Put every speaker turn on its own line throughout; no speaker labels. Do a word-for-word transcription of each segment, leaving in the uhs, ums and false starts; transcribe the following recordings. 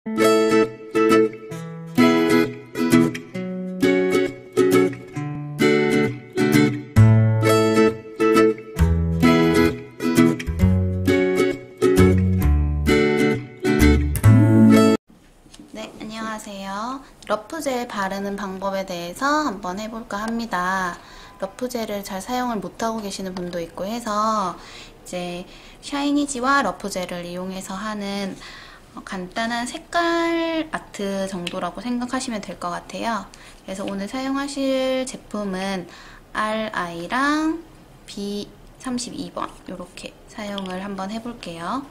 네, 안녕하세요. 러프젤 바르는 방법에 대해서 한번 해볼까 합니다. 러프젤을 잘 사용을 못하고 계시는 분도 있고 해서 이제 샤이니지와 러프젤을 이용해서 하는 간단한 색깔 아트 정도라고 생각하시면 될 것 같아요. 그래서 오늘 사용하실 제품은 알아이랑 비 삼십이 번 이렇게 사용을 한번 해볼게요.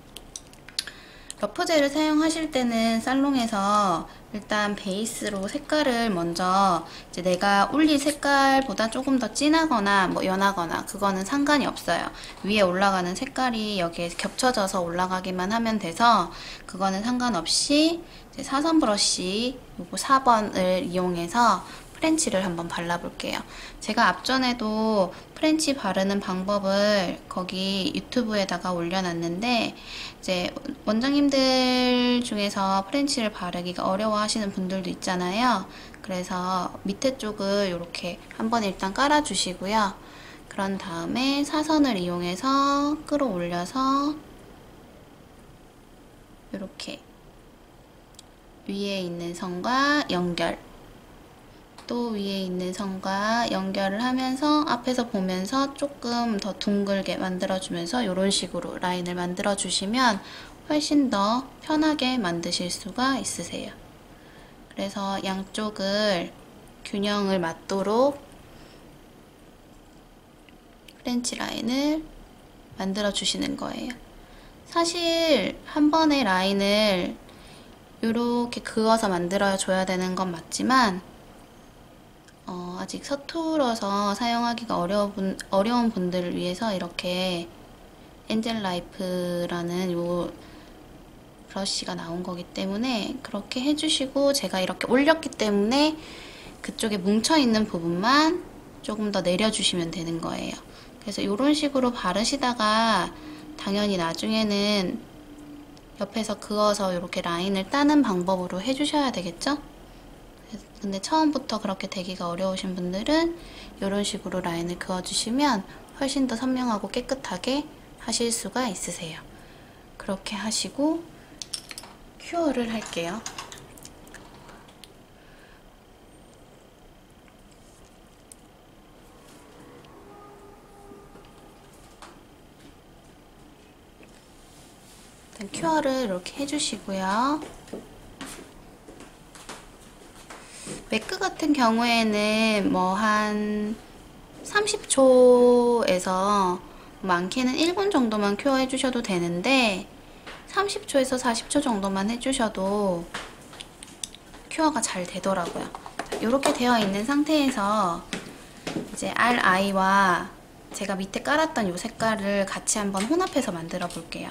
러프젤을 사용하실 때는 살롱에서 일단 베이스로 색깔을 먼저 이제 내가 올릴 색깔보다 조금 더 진하거나 뭐 연하거나 그거는 상관이 없어요. 위에 올라가는 색깔이 여기에 겹쳐져서 올라가기만 하면 돼서 그거는 상관없이 이제 사선 브러쉬 요거 사 번을 이용해서 프렌치를 한번 발라볼게요. 제가 앞전에도 프렌치 바르는 방법을 거기 유튜브에다가 올려놨는데 이제 원장님들 중에서 프렌치를 바르기가 어려워하시는 분들도 있잖아요. 그래서 밑에 쪽을 이렇게 한번 일단 깔아주시고요. 그런 다음에 사선을 이용해서 끌어올려서 이렇게 위에 있는 선과 연결, 또 위에 있는 선과 연결을 하면서 앞에서 보면서 조금 더 둥글게 만들어주면서 이런 식으로 라인을 만들어주시면 훨씬 더 편하게 만드실 수가 있으세요. 그래서 양쪽을 균형을 맞도록 프렌치 라인을 만들어주시는 거예요. 사실 한 번의 라인을 이렇게 그어서 만들어줘야 되는 건 맞지만 어, 아직 서툴러서 사용하기가 어려운, 어려운 분들을 위해서 이렇게 엔젤라이프라는 요 브러쉬가 나온 거기 때문에 그렇게 해주시고, 제가 이렇게 올렸기 때문에 그쪽에 뭉쳐있는 부분만 조금 더 내려주시면 되는 거예요. 그래서 이런 식으로 바르시다가 당연히 나중에는 옆에서 그어서 이렇게 라인을 따는 방법으로 해주셔야 되겠죠? 근데 처음부터 그렇게 되기가 어려우신 분들은 이런 식으로 라인을 그어주시면 훨씬 더 선명하고 깨끗하게 하실 수가 있으세요. 그렇게 하시고 큐어를 할게요. 일단 큐어를 이렇게 해주시고요. 매크 같은 경우에는 뭐 한 삼십 초에서 많게는 일 분 정도만 큐어 해주셔도 되는데 삼십 초에서 사십 초 정도만 해주셔도 큐어가 잘 되더라고요. 이렇게 되어 있는 상태에서 이제 알아이와 제가 밑에 깔았던 이 색깔을 같이 한번 혼합해서 만들어 볼게요.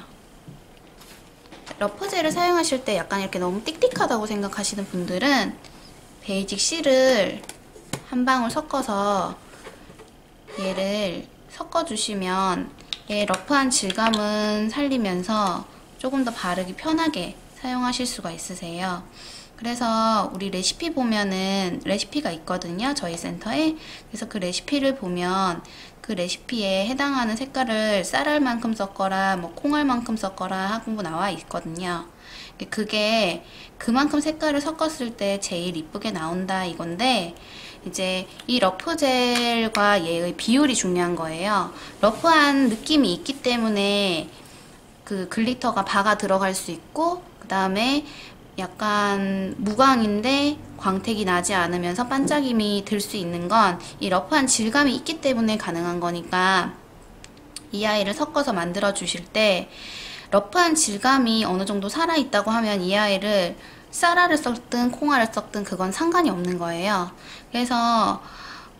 러프젤을 사용하실 때 약간 이렇게 너무 띡띡하다고 생각하시는 분들은 베이직 실을 한 방울 섞어서 얘를 섞어주시면 얘 러프한 질감은 살리면서 조금 더 바르기 편하게 사용하실 수가 있으세요. 그래서 우리 레시피 보면은 레시피가 있거든요, 저희 센터에. 그래서 그 레시피를 보면 그 레시피에 해당하는 색깔을 쌀알만큼 섞어라, 뭐 콩알만큼 섞어라 하고 나와 있거든요. 그게 그만큼 색깔을 섞었을 때 제일 이쁘게 나온다 이건데, 이제 이 러프젤과 얘의 비율이 중요한 거예요. 러프한 느낌이 있기 때문에 그 글리터가 박아 들어갈 수 있고, 그 다음에 약간 무광인데 광택이 나지 않으면서 반짝임이 들 수 있는 건 이 러프한 질감이 있기 때문에 가능한 거니까, 이 아이를 섞어서 만들어 주실 때 러프한 질감이 어느 정도 살아있다고 하면 이 아이를 쌀알을 섞든 콩알을 섞든 그건 상관이 없는 거예요. 그래서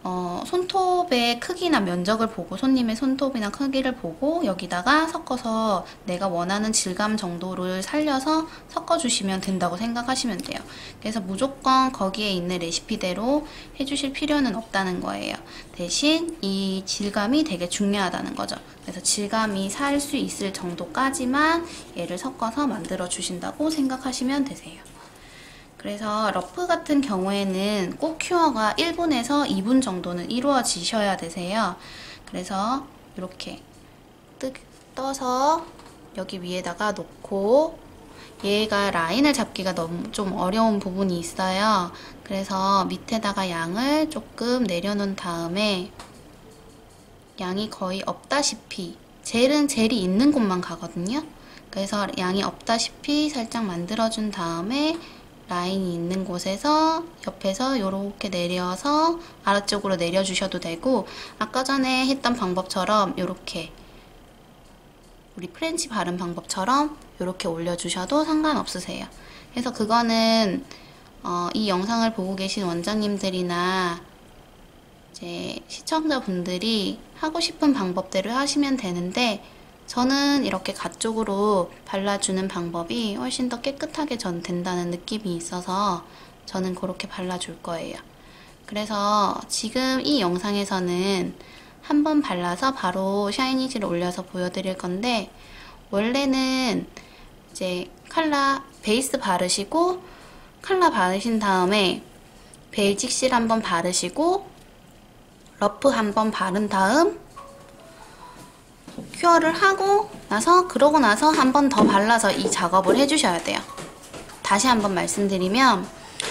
어, 손톱의 크기나 면적을 보고 손님의 손톱이나 크기를 보고 여기다가 섞어서 내가 원하는 질감 정도를 살려서 섞어주시면 된다고 생각하시면 돼요. 그래서 무조건 거기에 있는 레시피대로 해주실 필요는 없다는 거예요. 대신 이 질감이 되게 중요하다는 거죠. 그래서 질감이 살 수 있을 정도까지만 얘를 섞어서 만들어 주신다고 생각하시면 되세요. 그래서 러프 같은 경우에는 꼭 큐어가 일 분에서 이 분 정도는 이루어지셔야 되세요. 그래서 이렇게 뜨, 떠서 여기 위에다가 놓고 얘가 라인을 잡기가 너무 좀 어려운 부분이 있어요. 그래서 밑에다가 양을 조금 내려놓은 다음에 양이 거의 없다시피 젤은 젤이 있는 곳만 가거든요. 그래서 양이 없다시피 살짝 만들어준 다음에 라인이 있는 곳에서 옆에서 이렇게 내려서 아래쪽으로 내려주셔도 되고 아까 전에 했던 방법처럼 이렇게 우리 프렌치 바른 방법처럼 이렇게 올려주셔도 상관없으세요. 그래서 그거는 어, 이 영상을 보고 계신 원장님들이나 이제 시청자분들이 하고 싶은 방법대로 하시면 되는데 저는 이렇게 가쪽으로 발라주는 방법이 훨씬 더 깨끗하게 전 된다는 느낌이 있어서 저는 그렇게 발라줄 거예요. 그래서 지금 이 영상에서는 한 번 발라서 바로 샤이니지를 올려서 보여드릴 건데 원래는 이제 컬러 베이스 바르시고 컬러 바르신 다음에 베이직 실 한번 바르시고 러프 한번 바른 다음 큐어를 하고 나서 그러고 나서 한 번 더 발라서 이 작업을 해주셔야 돼요. 다시 한번 말씀드리면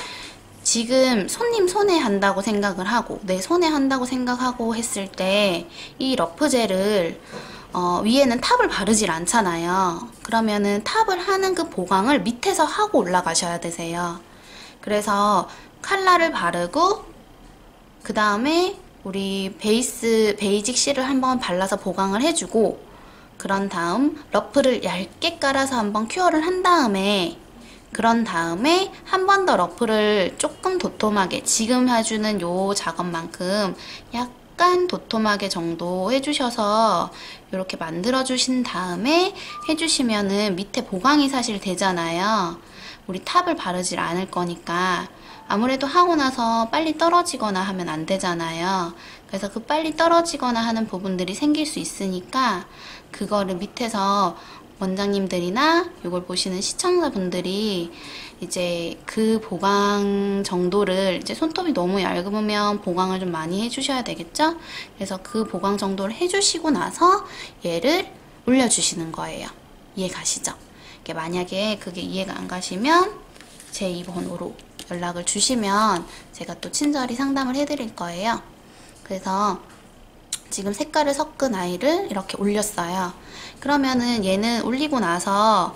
지금 손님 손에 한다고 생각을 하고 내 손에 한다고 생각하고 했을 때 이 러프 젤을 어, 위에는 탑을 바르질 않잖아요. 그러면은 탑을 하는 그 보강을 밑에서 하고 올라가셔야 되세요. 그래서 컬러를 바르고 그 다음에 우리 베이스 베이직 실을 한번 발라서 보강을 해주고 그런 다음 러프를 얇게 깔아서 한번 큐어를 한 다음에 그런 다음에 한 번 더 러프를 조금 도톰하게 지금 해주는 요 작업만큼 약간 도톰하게 정도 해주셔서 이렇게 만들어 주신 다음에 해주시면은 밑에 보강이 사실 되잖아요. 우리 탑을 바르질 않을 거니까 아무래도 하고 나서 빨리 떨어지거나 하면 안 되잖아요. 그래서 그 빨리 떨어지거나 하는 부분들이 생길 수 있으니까 그거를 밑에서 원장님들이나 이걸 보시는 시청자분들이 이제 그 보강 정도를 이제 손톱이 너무 얇으면 보강을 좀 많이 해주셔야 되겠죠? 그래서 그 보강 정도를 해주시고 나서 얘를 올려주시는 거예요. 이해 가시죠? 만약에 그게 이해가 안 가시면 제 이 번호로 연락을 주시면 제가 또 친절히 상담을 해드릴 거예요. 그래서 지금 색깔을 섞은 아이를 이렇게 올렸어요. 그러면은 얘는 올리고 나서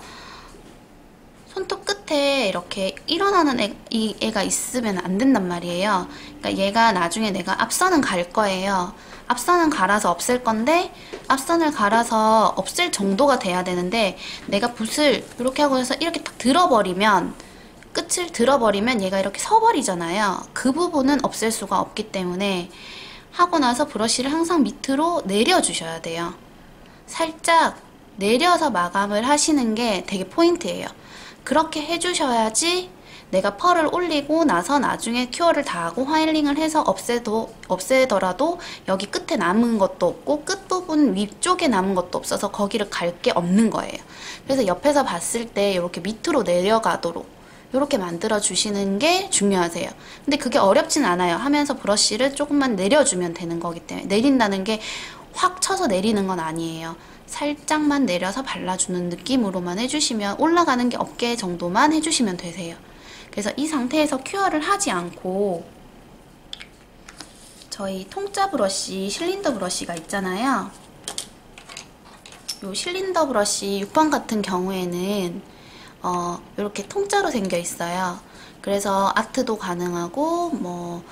손톱 끝에 이렇게 일어나는 애, 이 애가 있으면 안 된단 말이에요. 그러니까 얘가 나중에 내가 앞선은 갈 거예요. 앞선은 갈아서 없앨 건데 앞선을 갈아서 없앨 정도가 돼야 되는데 내가 붓을 이렇게 하고 해서 이렇게 딱 들어버리면 끝을 들어버리면 얘가 이렇게 서버리잖아요. 그 부분은 없앨 수가 없기 때문에 하고 나서 브러쉬를 항상 밑으로 내려주셔야 돼요. 살짝 내려서 마감을 하시는 게 되게 포인트예요. 그렇게 해주셔야지 내가 펄을 올리고 나서 나중에 큐어를 다 하고 화일링을 해서 없애도, 없애더라도 여기 끝에 남은 것도 없고 끝부분 위쪽에 남은 것도 없어서 거기를 갈 게 없는 거예요. 그래서 옆에서 봤을 때 이렇게 밑으로 내려가도록 이렇게 만들어 주시는 게 중요하세요. 근데 그게 어렵진 않아요. 하면서 브러쉬를 조금만 내려주면 되는 거기 때문에 내린다는 게 확 쳐서 내리는 건 아니에요. 살짝만 내려서 발라주는 느낌으로만 해주시면 올라가는 게 어깨 정도만 해주시면 되세요. 그래서 이 상태에서 큐어를 하지 않고 저희 통짜 브러쉬, 실린더 브러쉬가 있잖아요. 이 실린더 브러쉬 육 번 같은 경우에는 어, 이렇게 통짜로 생겨 있어요. 그래서 아트도 가능하고 뭐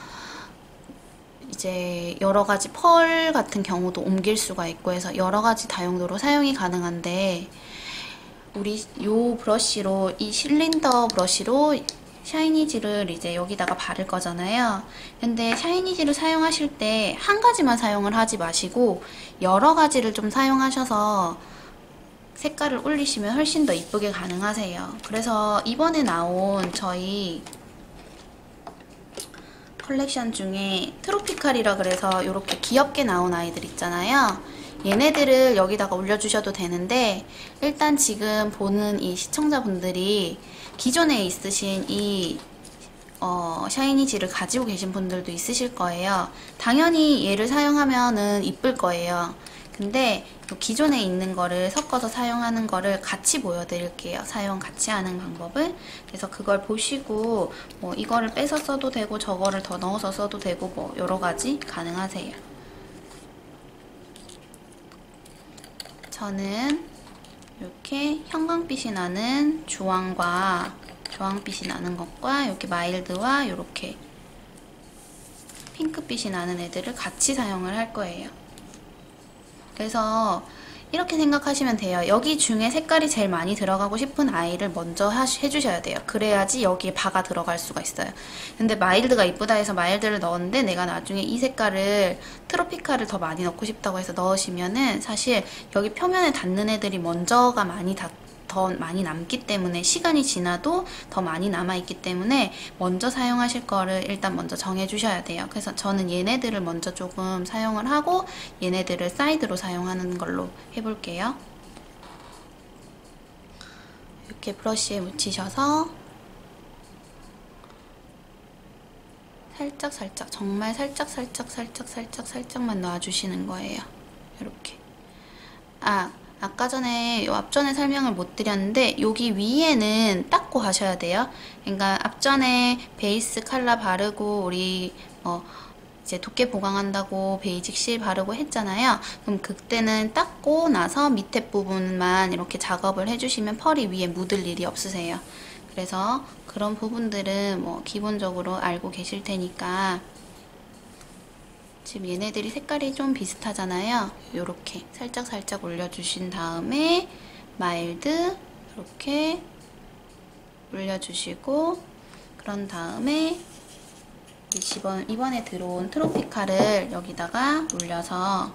이제 여러 가지 펄 같은 경우도 옮길 수가 있고 해서 여러 가지 다용도로 사용이 가능한데 우리 요 브러쉬로 이 실린더 브러쉬로 샤이니지를 이제 여기다가 바를 거잖아요. 근데 샤이니지를 사용하실 때 한 가지만 사용을 하지 마시고 여러 가지를 좀 사용하셔서 색깔을 올리시면 훨씬 더 이쁘게 가능하세요. 그래서 이번에 나온 저희 컬렉션 중에 트로피칼이라 그래서 이렇게 귀엽게 나온 아이들 있잖아요. 얘네들을 여기다가 올려주셔도 되는데, 일단 지금 보는 이 시청자분들이 기존에 있으신 이 어, 샤이니지를 가지고 계신 분들도 있으실 거예요. 당연히 얘를 사용하면은 이쁠 거예요. 근데 기존에 있는 거를 섞어서 사용하는 거를 같이 보여드릴게요. 사용 같이 하는 방법을. 그래서 그걸 보시고 뭐 이거를 빼서 써도 되고 저거를 더 넣어서 써도 되고 뭐 여러 가지 가능하세요. 저는 이렇게 형광빛이 나는 주황과 주황빛이 나는 것과 이렇게 마일드와 이렇게 핑크빛이 나는 애들을 같이 사용을 할 거예요. 그래서 이렇게 생각하시면 돼요. 여기 중에 색깔이 제일 많이 들어가고 싶은 아이를 먼저 하시, 해주셔야 돼요. 그래야지 여기에 바가 들어갈 수가 있어요. 근데 마일드가 이쁘다 해서 마일드를 넣었는데 내가 나중에 이 색깔을 트로피카를 더 많이 넣고 싶다고 해서 넣으시면은 사실 여기 표면에 닿는 애들이 먼저가 많이 닿 더 많이 남기 때문에 시간이 지나도 더 많이 남아있기 때문에 먼저 사용하실 거를 일단 먼저 정해주셔야 돼요. 그래서 저는 얘네들을 먼저 조금 사용을 하고 얘네들을 사이드로 사용하는 걸로 해볼게요. 이렇게 브러쉬에 묻히셔서 살짝 살짝 정말 살짝 살짝 살짝 살짝 살짝만 놔주시는 거예요. 이렇게. 아 아까 전에 요 앞전에 설명을 못 드렸는데 여기 위에는 닦고 하셔야 돼요. 그러니까 앞전에 베이스 컬러 바르고 우리 뭐 이제 두께 보강한다고 베이직 실 바르고 했잖아요. 그럼 그때는 닦고 나서 밑에 부분만 이렇게 작업을 해주시면 펄이 위에 묻을 일이 없으세요. 그래서 그런 부분들은 뭐 기본적으로 알고 계실 테니까. 지금 얘네들이 색깔이 좀 비슷하잖아요. 요렇게 살짝 살짝 올려주신 다음에 마일드 이렇게 올려주시고, 그런 다음에 이번, 이번에 들어온 트로피칼을 여기다가 올려서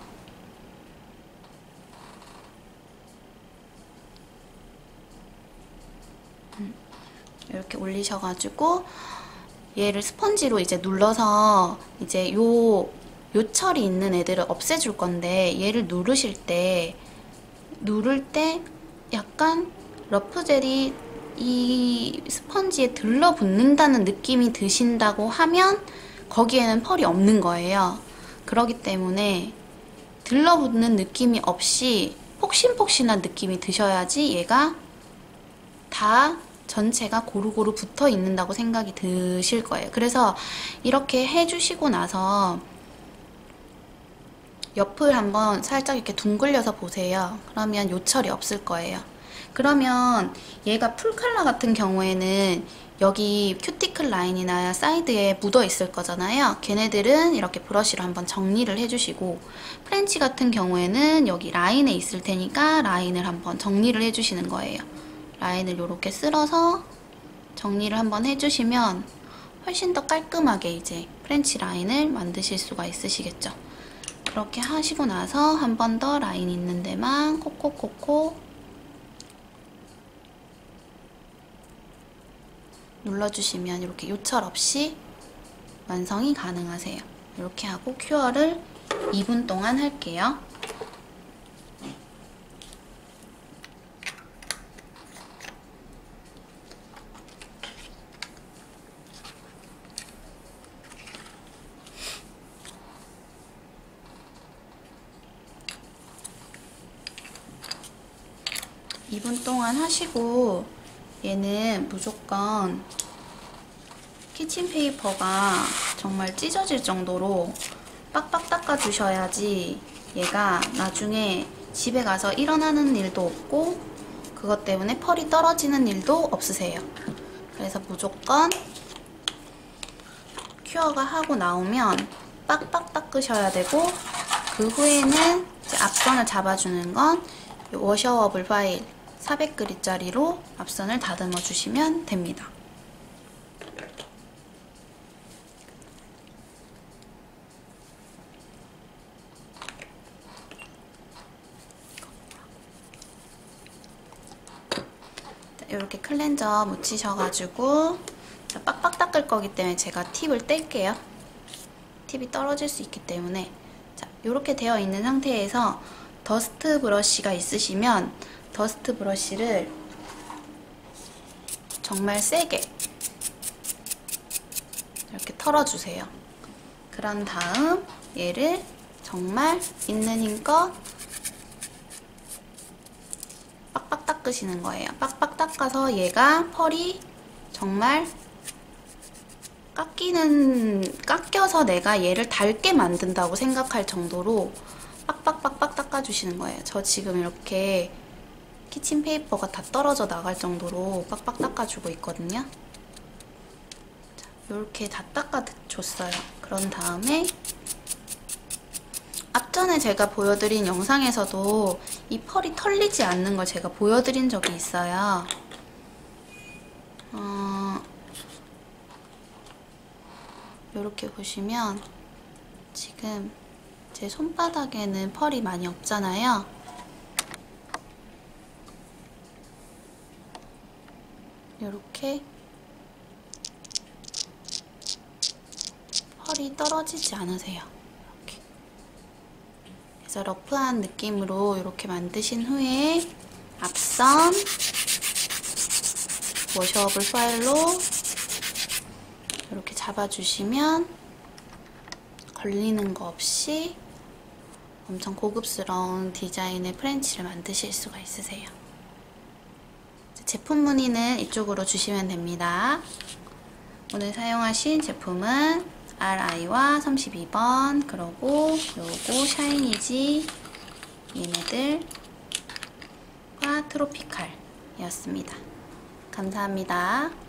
이렇게 올리셔가지고 얘를 스펀지로 이제 눌러서 이제 요 요철이 있는 애들을 없애줄 건데, 얘를 누르실 때 누를 때 약간 러프젤이 이 스펀지에 들러붙는다는 느낌이 드신다고 하면 거기에는 펄이 없는 거예요. 그렇기 때문에 들러붙는 느낌이 없이 폭신폭신한 느낌이 드셔야지 얘가 다 전체가 고루고루 붙어 있는다고 생각이 드실 거예요. 그래서 이렇게 해주시고 나서 옆을 한번 살짝 이렇게 둥글려서 보세요. 그러면 요철이 없을 거예요. 그러면 얘가 풀 컬러 같은 경우에는 여기 큐티클 라인이나 사이드에 묻어 있을 거잖아요. 걔네들은 이렇게 브러쉬로 한번 정리를 해주시고, 프렌치 같은 경우에는 여기 라인에 있을 테니까 라인을 한번 정리를 해주시는 거예요. 라인을 이렇게 쓸어서 정리를 한번 해주시면 훨씬 더 깔끔하게 이제 프렌치 라인을 만드실 수가 있으시겠죠. 그렇게 하시고 나서 한 번 더 라인 있는 데만 콕콕콕콕 눌러주시면 이렇게 요철 없이 완성이 가능하세요. 이렇게 하고 큐어를 이 분 동안 할게요. 이 분 동안 하시고 얘는 무조건 키친페이퍼가 정말 찢어질 정도로 빡빡 닦아주셔야지 얘가 나중에 집에 가서 일어나는 일도 없고 그것 때문에 펄이 떨어지는 일도 없으세요. 그래서 무조건 큐어가 하고 나오면 빡빡 닦으셔야 되고, 그 후에는 이제 앞선을 잡아주는 건 워셔워블 파일 사백 그리짜리로 앞선을 다듬어 주시면 됩니다. 클렌저 묻히셔가지고 자, 빡빡 닦을 거기 때문에 제가 팁을 뗄게요. 팁이 떨어질 수 있기 때문에 자, 이렇게 되어 있는 상태에서 더스트 브러쉬가 있으시면 더스트 브러쉬를 정말 세게 이렇게 털어주세요. 그런 다음 얘를 정말 있는 힘껏 빡빡 닦으시는 거예요. 빡빡 닦아서 얘가 펄이 정말 깎이는, 깎여서 내가 얘를 닳게 만든다고 생각할 정도로 빡빡빡빡 닦아주시는 거예요. 저 지금 이렇게 키친페이퍼가 다 떨어져 나갈 정도로 빡빡 닦아주고 있거든요. 자, 이렇게 다 닦아줬어요. 그런 다음에 앞전에 제가 보여드린 영상에서도 이 펄이 털리지 않는 걸 제가 보여드린 적이 있어요. 어, 이렇게 보시면 지금 제 손바닥에는 펄이 많이 없잖아요. 이렇게 펄이 떨어지지 않으세요. 이렇게. 그래서 러프한 느낌으로 이렇게 만드신 후에 앞선 워셔블 파일로 이렇게 잡아주시면 걸리는 거 없이 엄청 고급스러운 디자인의 프렌치를 만드실 수가 있으세요. 제품 문의는 이쪽으로 주시면 됩니다. 오늘 사용하신 제품은 알아이와 삼십이 번, 그리고 요거 샤이니지 얘네들과 트로피칼이었습니다. 감사합니다.